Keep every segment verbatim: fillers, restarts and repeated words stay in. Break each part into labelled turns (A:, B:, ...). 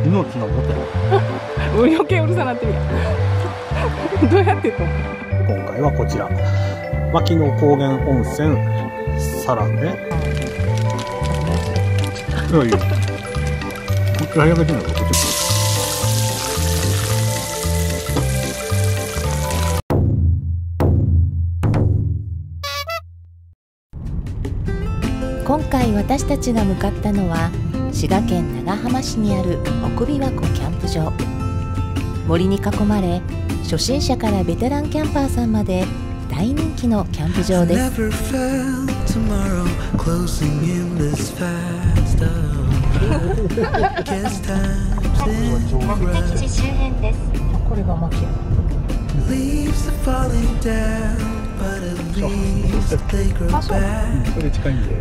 A: 命のもとや。
B: 余計うるさなってるやん。どうやってと。
A: 今回はこちら牧野高原温泉サラメ。いやいや。もう一回やめてんのかこっち。
C: 今回私たちが向かったのは滋賀県長浜市にある奥琵琶湖キャンプ場。森に囲まれ初心者からベテランキャンパーさんまで大人気のキャンプ場です。目的地周辺です。
B: これが牧野。
A: あ、そう。それ近いんで。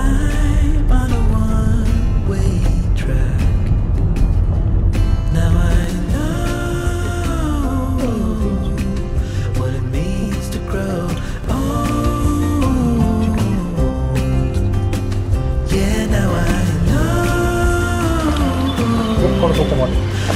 A: どこからどこまで。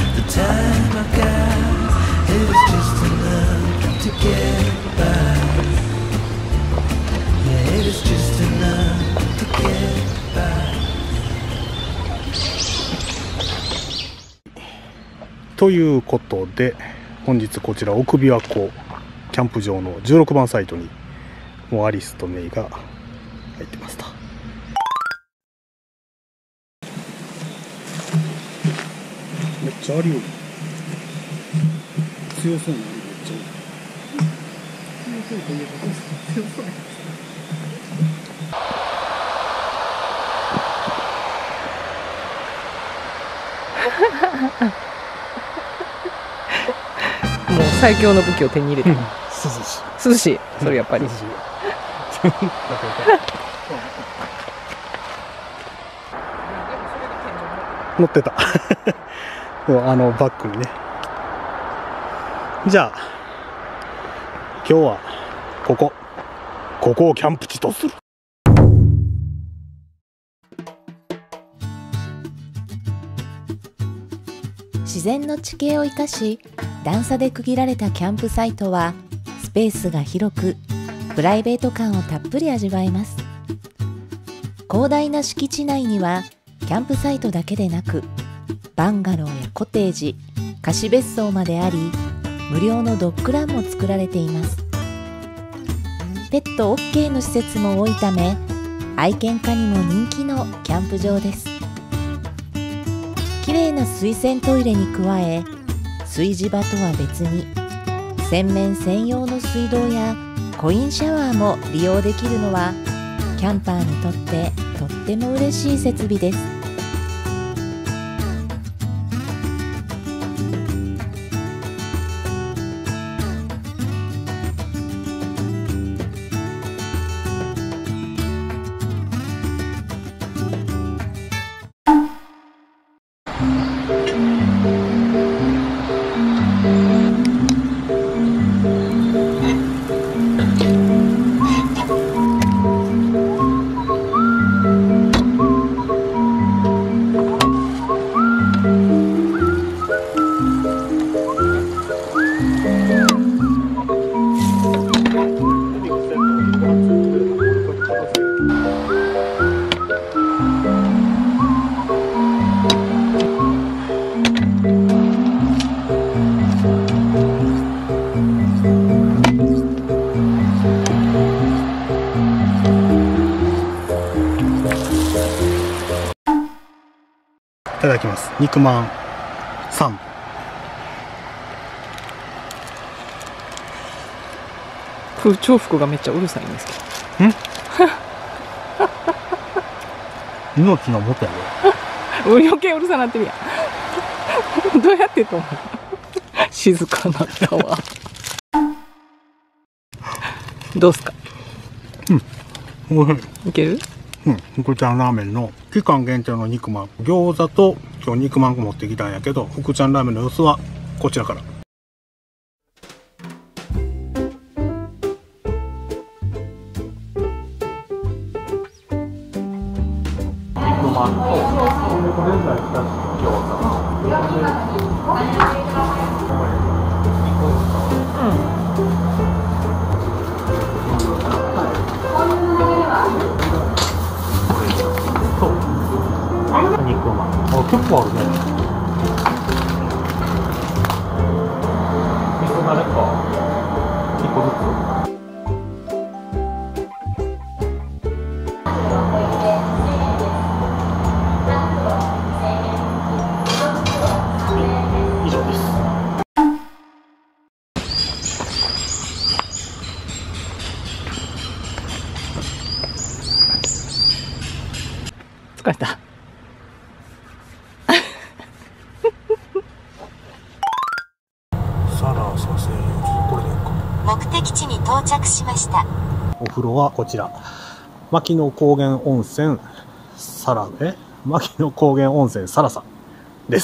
A: ということで本日こちら奥琵琶湖キャンプ場のじゅうろくばんサイトにもうアリスとメイが入ってました。めっちゃあるよ。強そうなのめっちゃ。強そうというか強そう。
B: もう最強の武器を手に入れた。
A: 涼しい。
B: 涼しい。それやっぱり。
A: 乗ってた。あのバッグにね。じゃあ今日はここここをキャンプ地とする。
C: 自然の地形を生かし段差で区切られたキャンプサイトはスペースが広くプライベート感をたっぷり味わえます。広大な敷地内にはキャンプサイトだけでなくバンガローやコテージ、貸別荘まであり無料のドッグランも作られています。ペット オーケー の施設も多いため愛犬家にも人気のキャンプ場です。綺麗な水洗トイレに加え炊事場とは別に洗面専用の水道やコインシャワーも利用できるのはキャンパーにとってとっても嬉しい設備です。
A: いただきます。肉まんさん。
B: 空調服がめっちゃうるさいんですけど。
A: ん命のもとやで。
B: 余計うるさなってるやん。どうやってと思う。静かなったわ。どうすか。
A: うん、おいしい。
B: いける。
A: うん、福ちゃんラーメンの期間限定の肉まん、餃子と今日肉まん持ってきたんやけど、福ちゃんラーメンの様子はこちらから。肉まんと、これぐらい2つ餃子。 肉まん。あ、結構あるね。味噌だれか。一個ずつ。以上です。
B: 疲れた。
C: 目的地に到着しました。
A: お風呂はこちら、牧野高原温泉サラえ牧野高原温泉サラサです。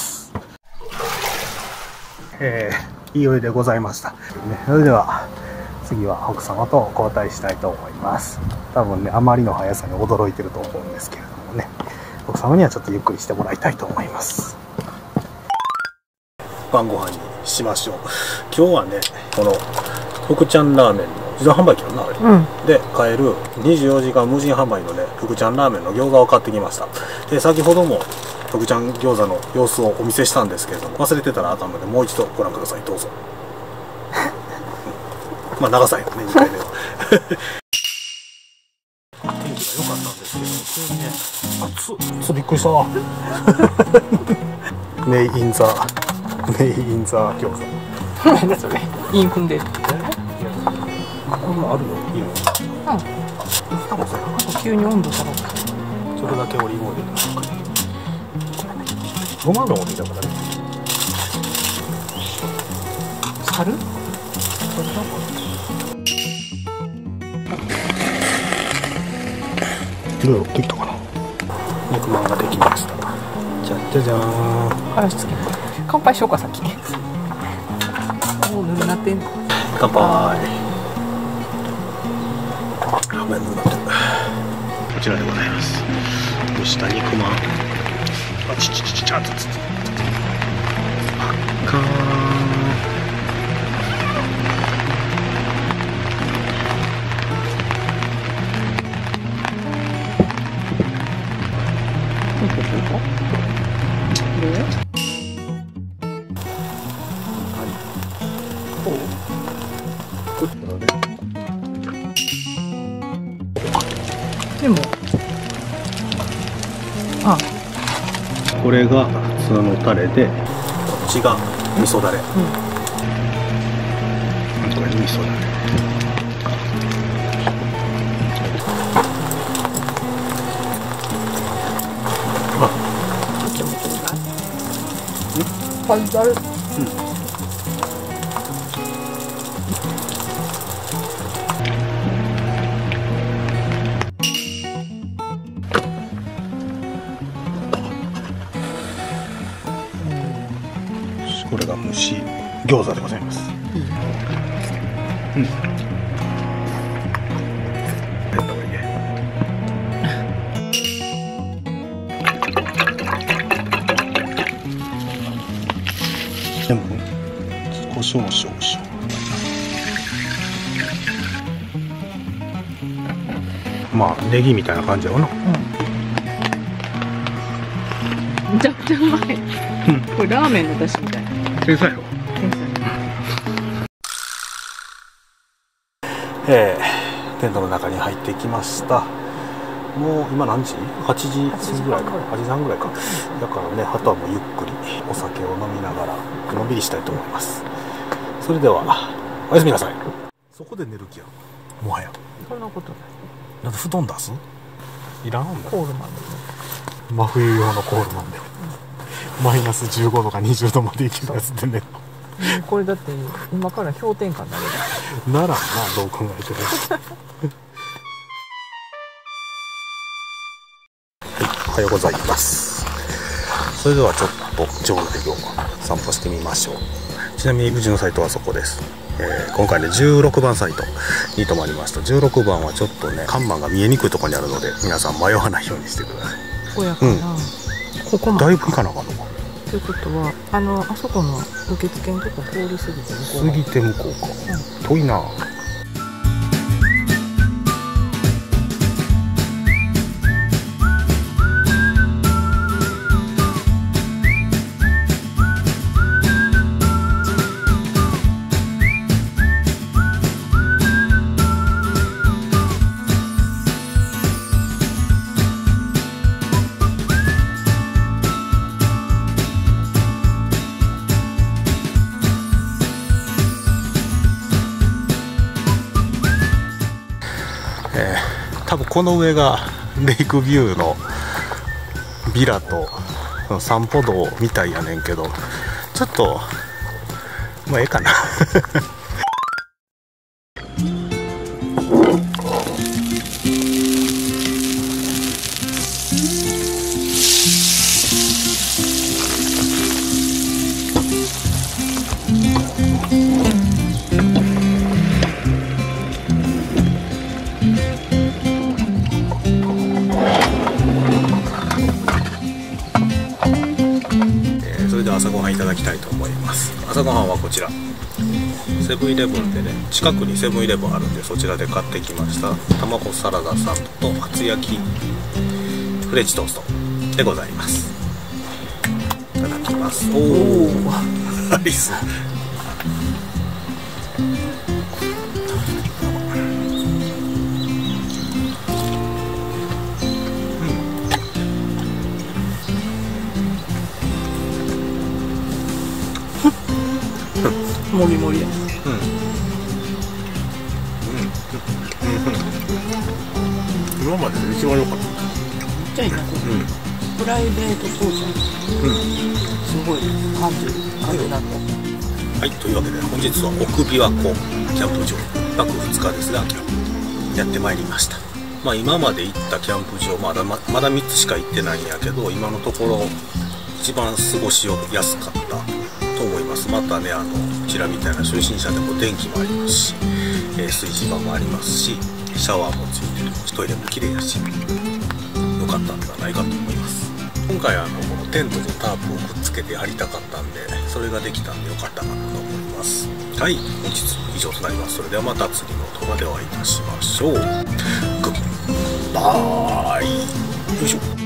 A: えー、いいお湯でございました、ね、それでは次は奥様と交代したいと思います。多分ね、あまりの速さに驚いてると思うんですけれどもね、奥様にはちょっとゆっくりしてもらいたいと思います。晩ご飯にしましょう。今日はね、この福ちゃんラーメンの自動販売機のな、あれ、うん、で買えるにじゅうよじかん無人販売のね、福ちゃんラーメンの餃子を買ってきました。で、先ほども福ちゃん餃子の様子をお見せしたんですけれども、忘れてたらあったのでもう一度ご覧ください。どうぞ。まあ長さよね、にかいめは。天気が良かったんですけど、急にね、暑っ、暑っ、びっくりしたわ。ネイインザネイインザ餃子。
B: 何だそれ。イン踏んでる。
A: こんなあるの？いいの？うん。多分それ。
B: 急に温度下がった。
A: それだけオリーブオイルでかけて。ごま油も見たからね。
B: 猿？
A: どうよ、できたかな。肉まんができました。じゃじゃじゃーん。
B: 話つけて。乾杯しようか先。もうぬるなってんの。
A: 乾杯。ごめん、ぬるなってる。こちらでございます。蒸した肉まん。あちちちちちあつつつ。あっかー。
B: でも、あ、
A: これが普通のタレで、こっちが味噌だれ。うん、これ味噌だれ。あ、
B: パンダル。うん。
A: これが蒸し餃子でございます。うん。うん。でも胡椒少々。まあネギみたいな感じやろな。
B: うん。めちゃくちゃうまい。うん。これラーメンの出汁みたいな。
A: 天才よ。えー、テントの中に入ってきました。もう今何時？はちじ過ぎぐらいか、はちじはんぐらいか。だからね、あとはもうゆっくりお酒を飲みながらのんびりしたいと思います。それではおやすみなさい。そこで寝る気やろ、もはや。
B: そんなことない。
A: なんで布団出す？いらんんだ。
B: コールマンで。
A: 真冬用のコールマンで。マイナスじゅうごどかにじゅうどまでいけるやつでね。
B: これだって今から氷点下になる。
A: ならんな、どう考えても。おはようございます。それではちょっと城内を散歩してみましょう。ちなみにうちのサイトはそこです。えー、今回ねじゅうろくばんサイトに泊まりました。じゅうろくばんはちょっとね看板が見えにくいところにあるので、皆さん迷わないようにしてください。
B: ここやかな、うん、ここまで
A: だいぶ行かなあかんのか。
B: ということはあのあそこの受付のとこ通り過ぎて向こう
A: 過ぎて向こうか、うん、遠いな。えー、多分この上がレイクビューのビラと散歩道みたいやねんけど、ちょっとまあええかな朝ごはんいただきたいと思います。朝ごはんはこちらセブンイレブンでね、近くにセブンイレブンあるんでそちらで買ってきました卵サラダサンドと厚焼きフレンチトーストでございます。いただきます。おおアリス
B: もりもりや。
A: うん。うん。今までで一番良かった。
B: じゃあいいな。うん。プライベート操作。うん。すごい感じ感じなんだ。
A: はい、というわけで本日は奥琵琶湖キャンプ場いっぱくふつかですがやってまいりました。まあ今まで行ったキャンプ場まだままだみっつしか行ってないんやけど、今のところ一番過ごしやすかった。と思います。またね、あのこちらみたいな初心者でも電気もありますし、えー、炊事場もありますし、シャワーもついてるし、トイレも綺麗やし、良かったんではないかと思います。今回あのこのテントとタープをくっつけてやりたかったんで、それができたんで良かったかなと思います。はい、本日以上となります。それではまた次の動画でお会いいたしましょう。グッバイ。よいしょ。